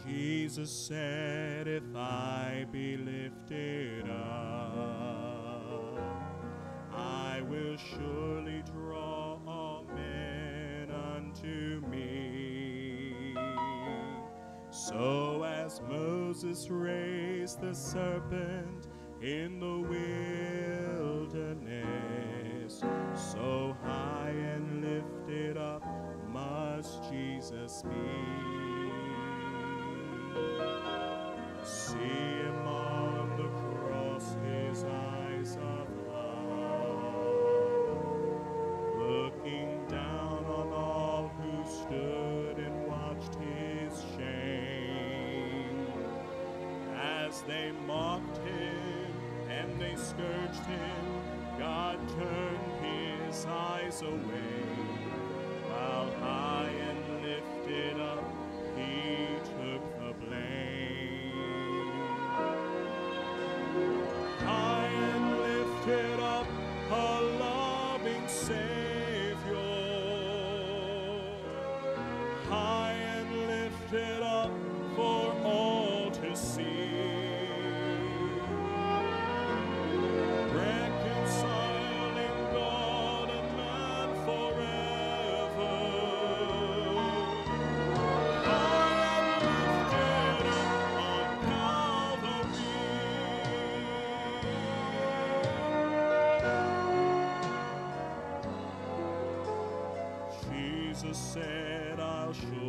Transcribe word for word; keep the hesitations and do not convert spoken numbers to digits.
Jesus said, if I be lifted up, I will surely draw all men unto me. So as Moses raised the serpent in the wilderness, so high and lifted up must Jesus be. See him on the cross, his eyes of love, looking down on all who stood and watched his shame. As they mocked him and they scourged him, God turned his eyes away, while high and lifted up he took the blame. High and lifted up, a loving Savior, high and lifted up for all to see. Jesus said, I'll show